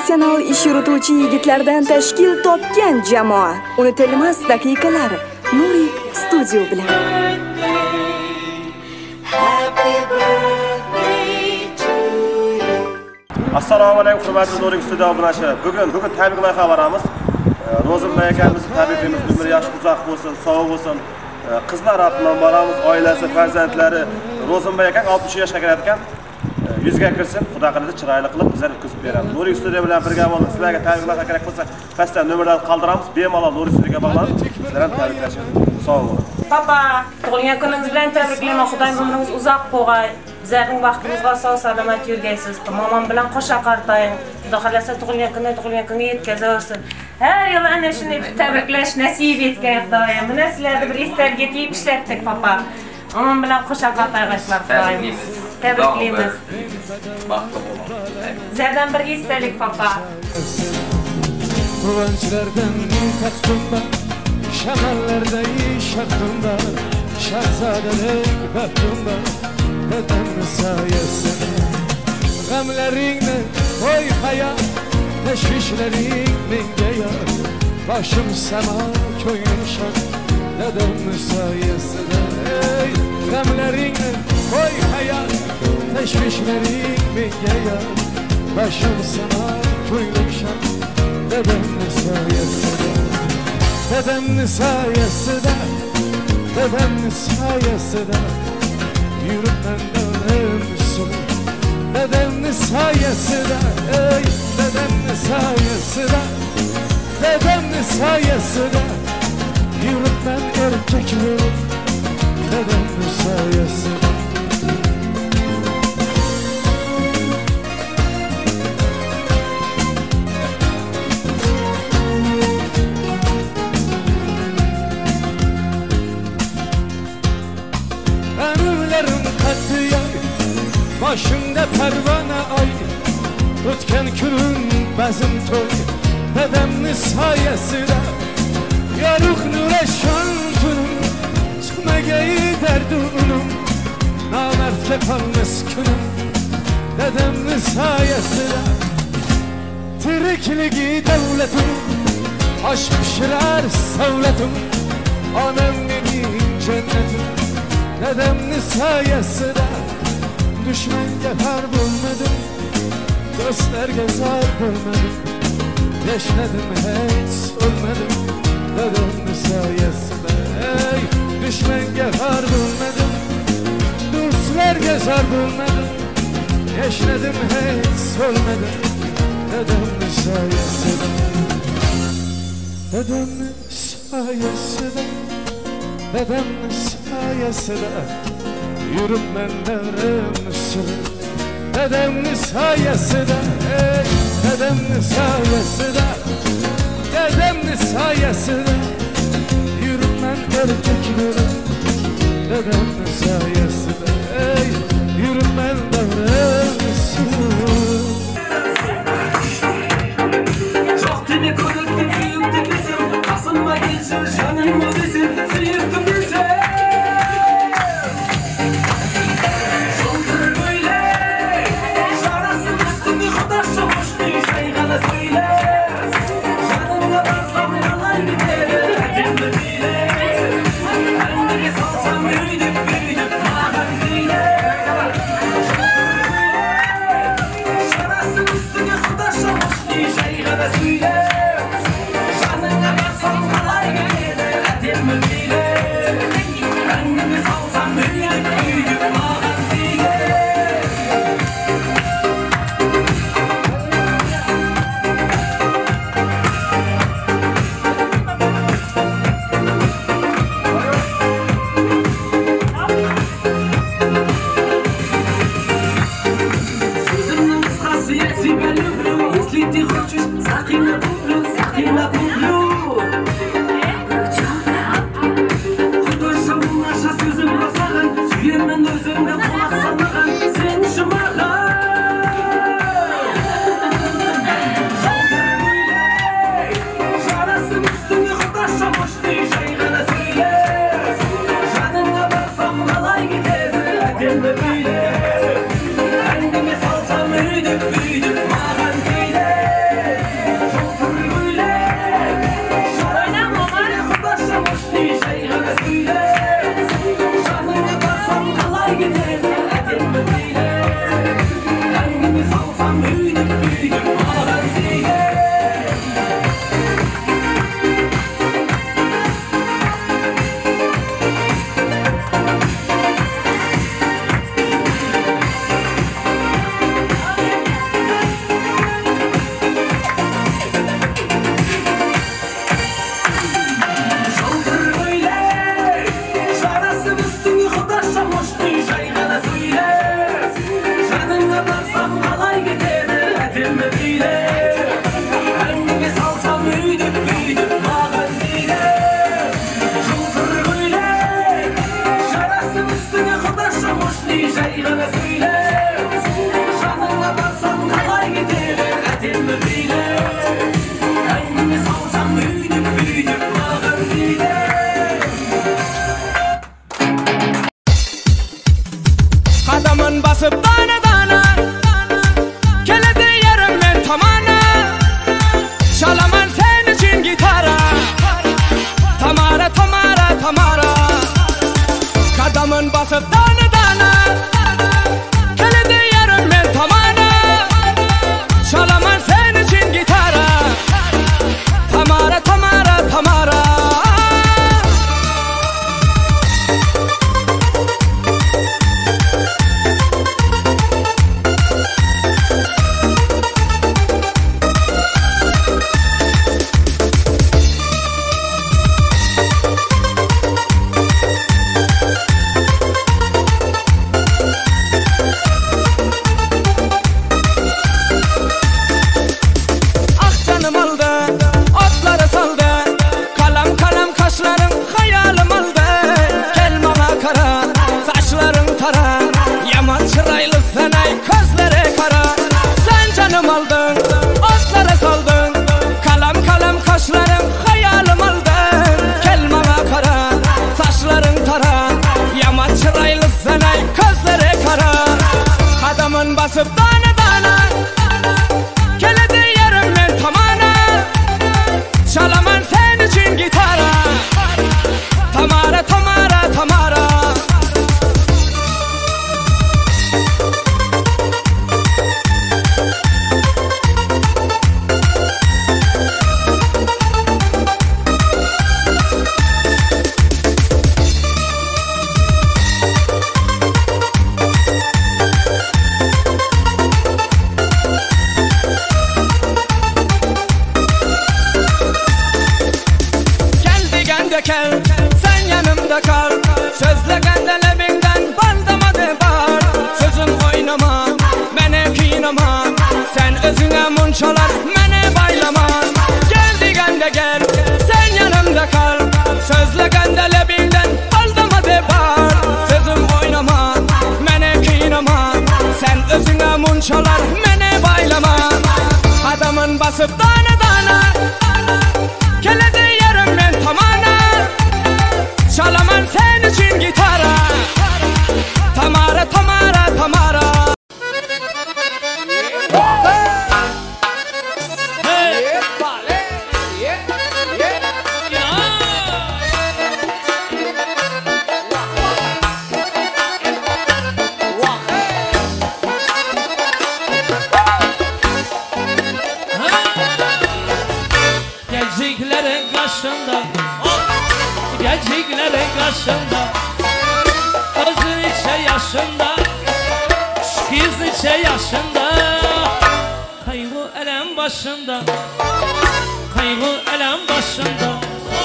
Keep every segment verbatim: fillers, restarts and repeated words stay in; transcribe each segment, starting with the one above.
professional ish yurituvchi yigitlardan tashkil topgan jamoa. Unutilmas daqiqalar Nurik studio bilan. Assalomu alaykum, hurmatli Nurik studio obunachi. Bugun bugun tabrik loyiha boramiz. Ro'zimboy akamizni tabriklaymiz. Umr yoshi uzoq bo'lsin, sog' bo'lsin. Qizlar bilan boramiz, oilasi, farzandlari. Ro'zimboy akam oltmish yoshga kiradigan. Yuzga kirsin, Xudo qiladi chiroyli qilib bizlar o'tkazib beramiz. Nurik studio bilan birga bo'lib, sizlarga tabriklar kerak bo'lsa, pastdan nomerlarni qoldiramiz. Bemalol Nurik studioga bog'lanib, sizlar ham tabriklashingiz. Sog' bo'ling. Papa, tug'ilgan kuningiz bilan tabriklayman. Xudoyim umringiz uzoq bo'lg'ay. Bizlarning vaqtimizga sog' salomat yurgaysiz. Momam bilan qo'sha qartaying. Xudo xolasa tug'ilgan kunni tug'ilgan kunga yetkazaversin. Har yil ana shunday tabriklash nasib etgan Xudoyim. Mana sizlarni bir esdalga yetib ishlatdik, papa. Momam bilan qo'sha qartaygasizlar, Xudoyim. Tabriklaymiz. Baxtli bo'ling. Sizlardan bir esdalik, papa. Quvonchlardan taxtimda, shamallarda shahrimda, shahzodalik baxtimda, dadamni soyasida. G'amlaringni qo'y hayot, tashvishlaring menga yor. Boshim samo, ko'nglim shod, dadamni soyasida. Ey, g'amlaringni qo'y hayot, tashvishlaring menga yor. Boshim samo, ko'nglim shod, dadamni soyasida. Dadamni soyasida, dadamni soyasida. Yuribman davrim usul. Dadamni soyasida, ey, dadamni soyasida. Dadamni soyasida. Yuribman erkak bo'lib, dadamni soyasida. Başımda pervane ay, o'tgan kunim bazım to'y, dadamni soyasida. Yorug' nurashon tunim, chiqmagay dardu unim, nomardga qolmas kunim, dadamni soyasida. Tirikligi davlatim, osh pishirar savlatim, onam mening jannatim, dadamni soyasida. Düşmanga har bo'lmadim, do'stlarga zor bo'lmadim, yashnadim hech o'lmadim, dadamni soyasida. Ey, düşmanga har bo'lmadim, do'stlarga zor bo'lmadim, yashnadim hech o'lmadim, dadamni soyasida. Dadamni soyasida, dadamni soyasida. Yuribman davrim usul. Dadamni soyasida, ey, dadamni soyasida. Dadamni soyasida. Yuribman erkak bo'lib, dadamni soyasida, ey, yuribman davrim usul. Vaqtini ko'rdim, suyibdim desam, qasimma kelsin, jonim o desin, suyibdim desam. Yeah. söyle Şanına barsan kalay gider Etimmi bile Kendini salsan büyüdüm büyüdüm Bağır bile Kadamın basıp dana dana Keledi yerimden tamana Çalaman sen için gitara Tamara tamara tamara Kadamın basıp dana dana Keledi yerimden tamana Çalaman sen için gitara Tamara tamara tamara basıp dana dana Keledi yerimden tamana Çalaman sen için gitara Tamara tamara tamara Gel, sen yanımda kal Sözlegende lebinden baldama de bar Sözüm oynama, mene kıynama Sen özüne munçalar, mene baylama Gel digende gel, sen yanımda kal Sözlegende lebinden baldama de bar Sözüm oynama, mene kıynama Sen özüne munçalar, mene baylama Adamın basıp dana dana Keledi yerimden tamana Çalaman sen için gitara Tamara tamara tamara Geleceklerin karşında Geleceklerin karşında Gözün içe yaşında Kız içe yaşında Kaygı elem başında Kaygı elem başında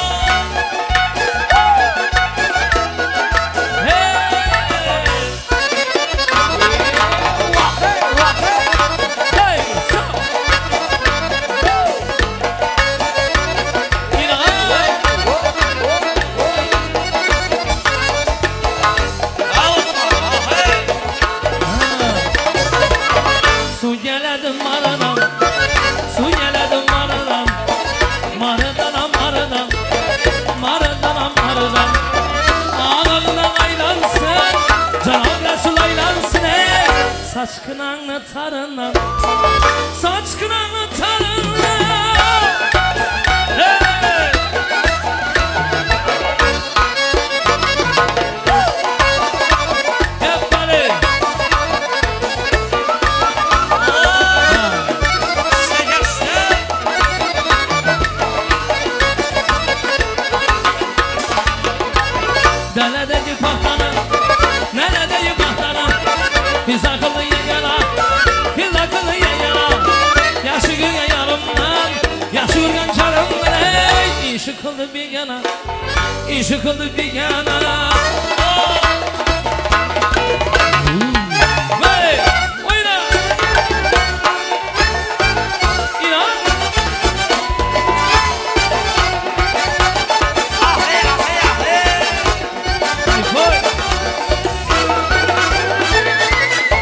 Saç kınanı tarına Saç kınanı tarına hey! Hep bari Deledeki pahtana Neredeki pahtana Biz akıllı yegana Biz akıllı yegana Yaşı güne yarımdan Yaşı urgan çarımdan Ey İşi kıldı bir yana İşi kıldı bir yana Hey Oyna İnan Ahe ahe ahe Koy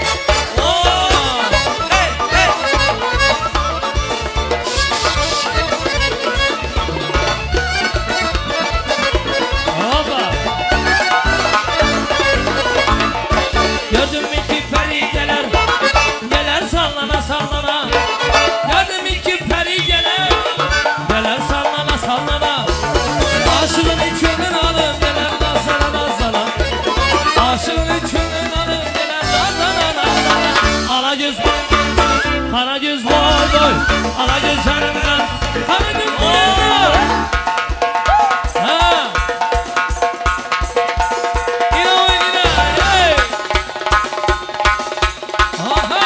Karagöz Karagöz boy boy Karagöz canımdan Karagöz ooo Ha İna oynayın hey Aha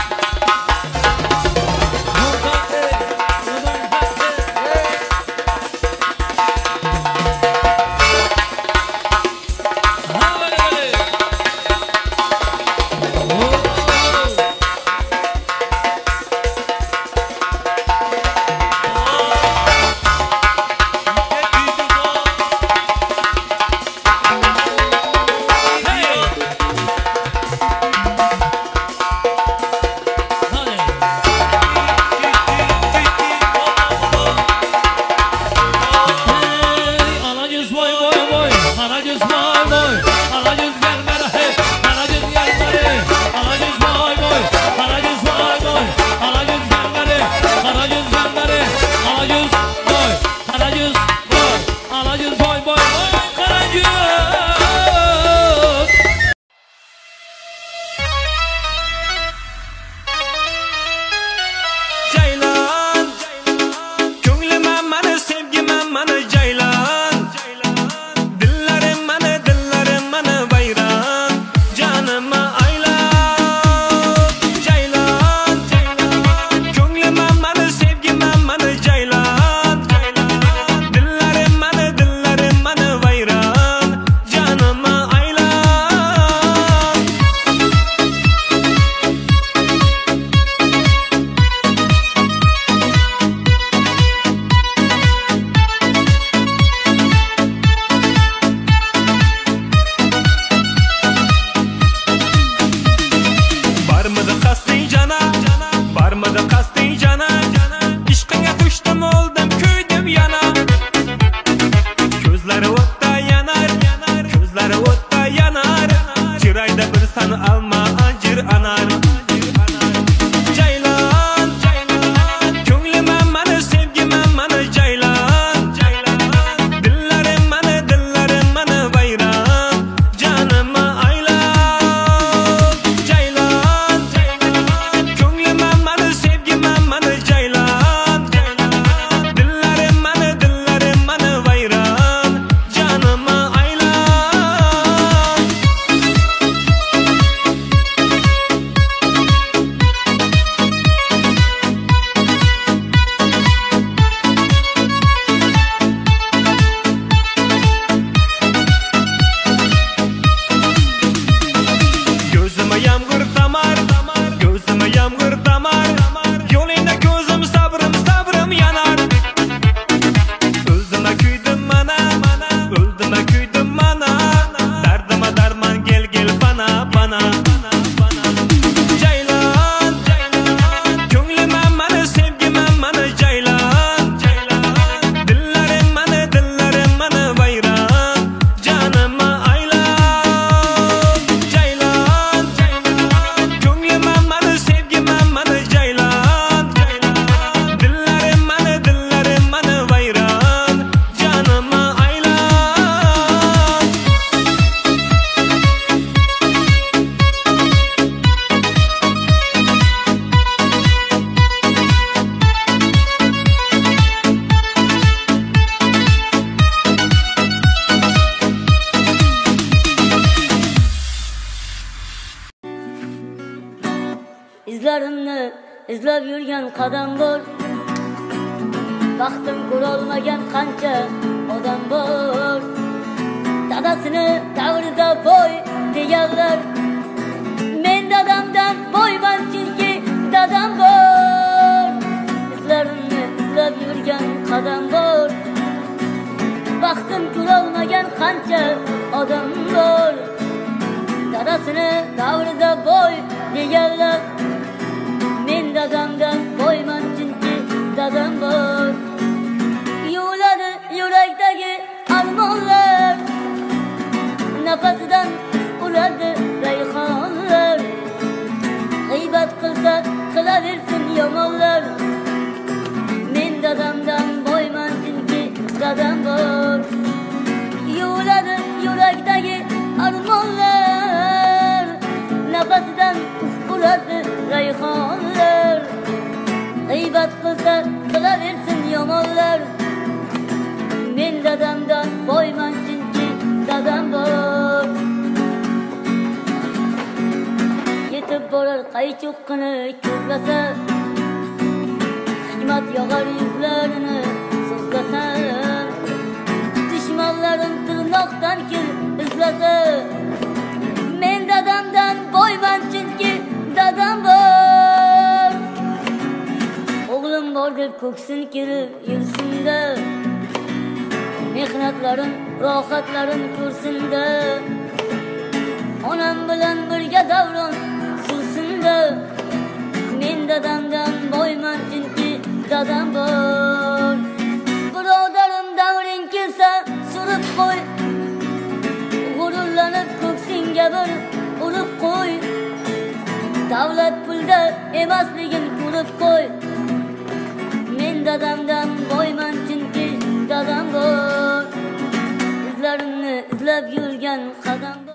İzlerimni izlab yurgan qadam bor. Baxtim ko'rolmagan qancha odam bor. Dadasini davrida boy deganlar, men dadamdan boyman chunki dadam bor. İzlerimni izlab yurgan qadam bor. Baxtim ko'rolmagan qancha odam bor. Dadasini davrida boy deganlar, men dadamdan boyman chunki dadam bor. Yuladi yurakdagi armonlar, nafasidan uradi rayhonlar. G'iybat qilsa qilaversin yomonlar, men dadamdan boyman chunki dadam bor. Yuladi yurakdagi armonlar, nafasidan uradi rayhonlar. G'iybat qilsa qilaversin yomonlar. Men dadamdan boyman chunki dadam bor. Yetib borar qaychuqqini ko'zlasa, hikmat yog'ar yuzlarini so'zlasa, dushmanlarim tirnoqdan kel izlasa, men dadamdan boyman chunki dadam bor. O'g'lim bor deb ko'ksin kelib yursin-da, mehnatlarim, rohatlarim ko'rsin-da, onam bilan birga davron sursin-da, men dadamdan boyman chunki dadam bor. Birodarim davring kelsa surib qo'y, g'ururlanib ko'ksingga bir urib qo'y. Davlat pulda emasligin ko'rib qo'y, men dadamdan boyman chunki dadam bor. Izlarimni izlab yurgan qadam